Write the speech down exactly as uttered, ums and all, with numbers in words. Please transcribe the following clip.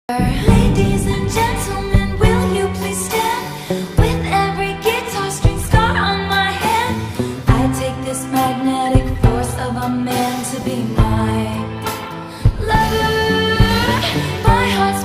Ladies and gentlemen, will you please stand? With every guitar string scar on my hand, I take this magnetic force of a man to be mine.